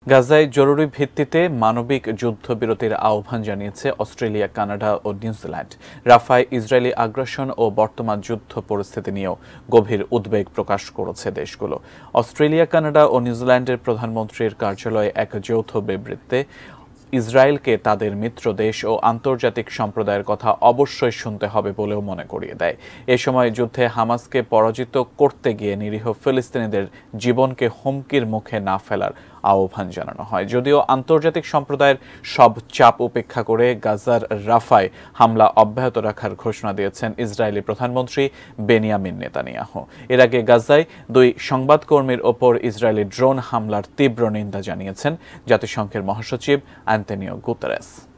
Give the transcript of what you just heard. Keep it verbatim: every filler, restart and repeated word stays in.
গাজায় জরুরি ভিত্তিতে মানবিক যুদ্ধবিরতির আহ্বান জানিয়েছে অস্ট্রেলিয়া, কানাডা ও নিউজিল্যান্ড। রাফায় ইসরায়েলি আগ্রাসন ও বর্তমান যুদ্ধ পরিস্থিতি নিয়েও গভীর উদ্বেগ প্রকাশ করেছে দেশগুলো। অস্ট্রেলিয়া, কানাডা ও নিউজিল্যান্ডের প্রধানমন্ত্রীর কার্যালয়ে এক যৌথ বিবৃতিতে ইসরায়েলকে তাদের মিত্র দেশ ও আন্তর্জাতিক সম্প্রদায়ের কথা অবশ্যই শুনতে হবে বলেও মনে করিয়ে দেয়। এ সময় যুদ্ধে হামাসকে পরাজিত করতে গিয়ে নিরীহ ফিলিস্তিনিদের জীবনকে হুমকির মুখে না ফেলার আহ্বান জানানো হয়। যদিও আন্তর্জাতিক সম্প্রদায়ের সব চাপ উপেক্ষা করে গাজার রাফায় হামলা অব্যাহত রাখার ঘোষণা দিয়েছেন ইসরায়েলি প্রধানমন্ত্রী বেনিয়ামিন নেতানিয়াহু। এর আগে গাজায় দুই সংবাদকর্মীর ওপর ইসরায়েলি ড্রোন হামলার তীব্র নিন্দা জানিয়েছেন জাতিসংঘের মহাসচিব অ্যান্টনিও গুতেরেস।